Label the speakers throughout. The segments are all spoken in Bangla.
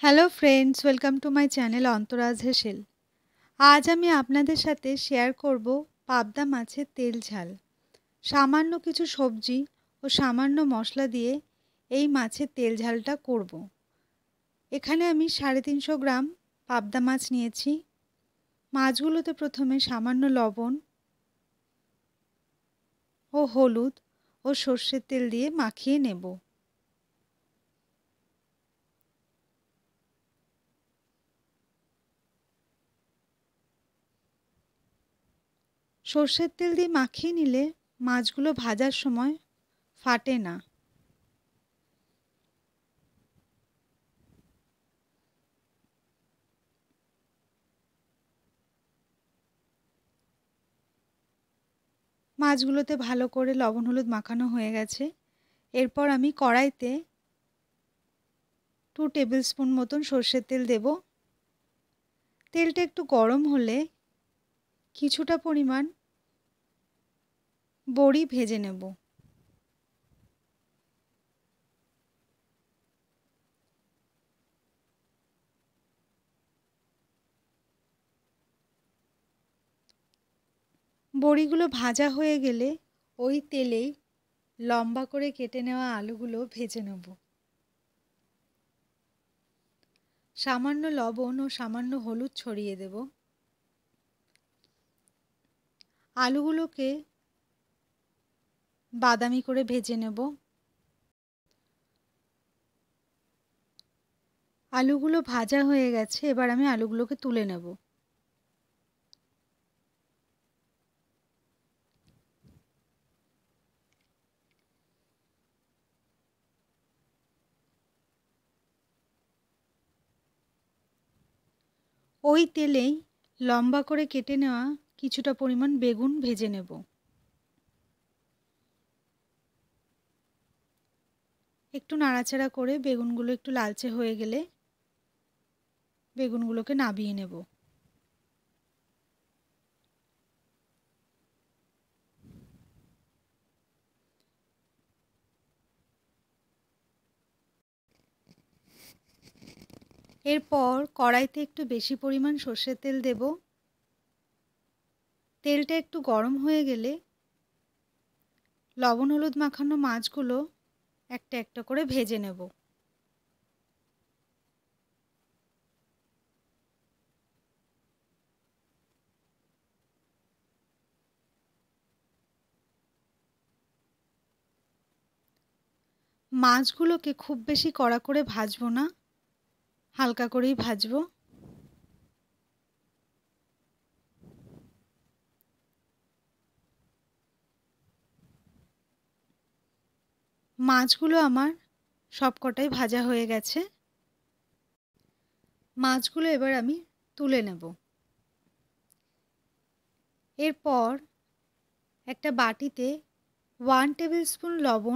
Speaker 1: Hello friends, welcome to my channel অন্তরাজ হেসেল। আজ আমি আপনাদের সাথে শেয়ার করব পাবদা মাছের তেল ঝাল। সামান্য কিছু সবজি ও সামান্য মশলা দিয়ে এই মাছের তেল ঝালটা করব। এখানে আমি 350 গ্রাম পাবদা মাছ নিয়েছি। মাছগুলোতে প্রথমে সামান্য লবণ ও হলুদ ও সর্ষের তেল দিয়ে মাখিয়ে নেব। সর্ষের তেল দিয়ে মাখিয়ে নিলে মাছগুলো ভাজার সময় ফাটে না। মাছগুলোতে ভালো করে লবণ হলুদ মাখানো হয়ে গেছে। এরপর আমি কড়াইতে 2 টেবিল স্পুন মতন সর্ষের তেল দেব। তেলটা একটু গরম হলে কিছুটা পরিমাণ বড়ি ভেজে নেব। বড়িগুলো ভাজা হয়ে গেলে ওই তেলেই লম্বা করে কেটে নেওয়া আলুগুলো ভেজে নেব। সামান্য লবণ ও সামান্য হলুদ ছড়িয়ে দেব। আলুগুলোকে বাদামি করে ভেজে নেব। আলুগুলো ভাজা হয়ে গেছে, এবার আমি আলুগুলোকে তুলে নেব। ওই তেলেই লম্বা করে কেটে নেওয়া কিছুটা পরিমাণ বেগুন ভেজে নেব। একটু নাড়াচাড়া করে বেগুনগুলো একটু লালচে হয়ে গেলে বেগুনগুলোকে নামিয়ে নেব। এরপর কড়াইতে একটু বেশি পরিমাণ সর্ষের তেল দেব। তেলটা একটু গরম হয়ে গেলে লবণ হলুদ মাখানো মাছগুলো একটা একটা করে ভেজে নেব। মাছগুলোকে খুব বেশি কড়া করে ভাজবো না, হালকা করেই ভাজবো। মাছগুলো আমার সবকটাই ভাজা হয়ে গেছে। মাছগুলো এবার আমি তুলে নেব। এরপর একটা বাটিতে 1 টেবিল স্পুন লবণ,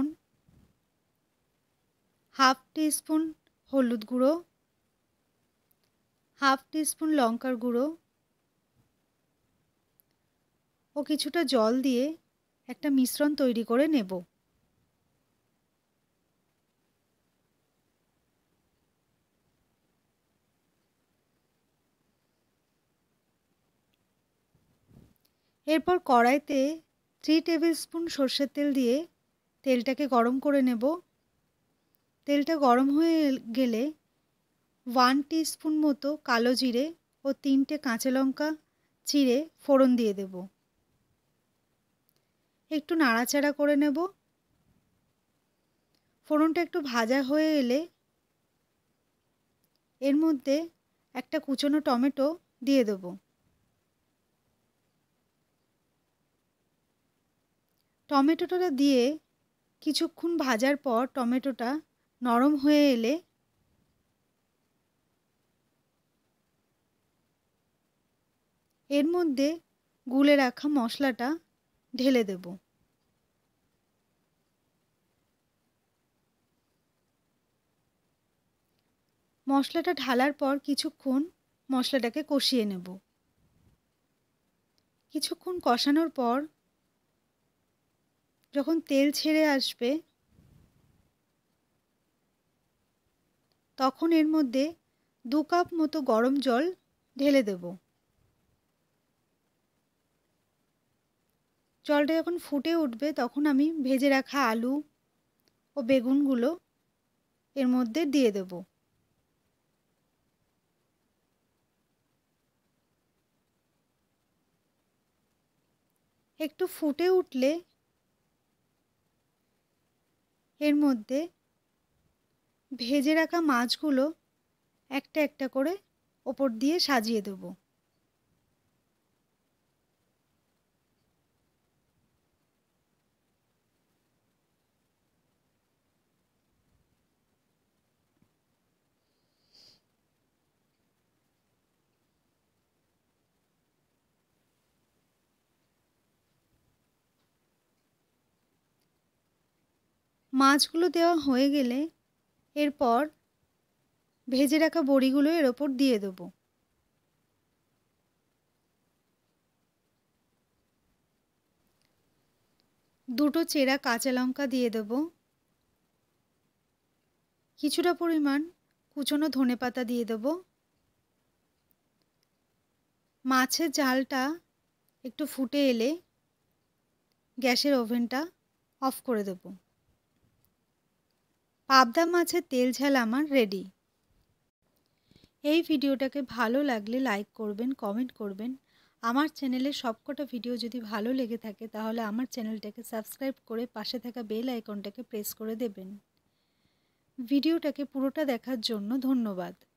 Speaker 1: হাফ টিস্পুন হলুদ গুঁড়ো, হাফ টিস্পুন লঙ্কার গুঁড়ো ও কিছুটা জল দিয়ে একটা মিশ্রণ তৈরি করে নেব। এরপর কড়াইতে 3 টেবিল স্পুন সর্ষের তেল দিয়ে তেলটাকে গরম করে নেব। তেলটা গরম হয়ে গেলে 1 টিস্পুন মতো কালো জিরে ও 3টে কাঁচা লঙ্কা চিড়ে ফোড়ন দিয়ে দেব। একটু নাড়াচাড়া করে নেব। ফোড়নটা একটু ভাজা হয়ে এলে এর মধ্যে একটা কুচনো টমেটো দিয়ে দেব। টমেটোটা দিয়ে কিছুক্ষণ ভাজার পর টমেটোটা নরম হয়ে এলে এর মধ্যে গুলে রাখা মশলাটা ঢেলে দেব। মশলাটা ঢালার পর কিছুক্ষণ মশলাটাকে কষিয়ে নেব। কিছুক্ষণ কষানোর পর যখন তেল ছেড়ে আসবে তখন এর মধ্যে 2 কাপ মতো গরম জল ঢেলে দেব। জলটা যখন ফুটে উঠবে তখন আমি ভেজে রাখা আলু ও বেগুনগুলো এর মধ্যে দিয়ে দেব। একটু ফুটে উঠলে এর মধ্যে ভেজে রাখা মাছগুলো একটা একটা করে ওপর দিয়ে সাজিয়ে দেব। মাছগুলো দেওয়া হয়ে গেলে এরপর ভেজে রাখা বড়িগুলো এর ওপর দিয়ে দেব। দুটো চেরা কাঁচা লঙ্কা দিয়ে দেব। কিছুটা পরিমাণ কুচনো ধনেপাতা দিয়ে দেব। মাছের ঝালটা একটু ফুটে এলে গ্যাসের ওভেনটা অফ করে দেব। পাবদা মাছের তেল ঝাল আমার রেডি। এই ভিডিওটাকে ভালো লাগলে লাইক করবেন, কমেন্ট করবেন। আমার চ্যানেলের সবকটা ভিডিও যদি ভালো লেগে থাকে তাহলে আমার চ্যানেলটাকে সাবস্ক্রাইব করে পাশে থাকা বেল আইকনটাকে প্রেস করে দেবেন। ভিডিওটাকে পুরোটা দেখার জন্য ধন্যবাদ।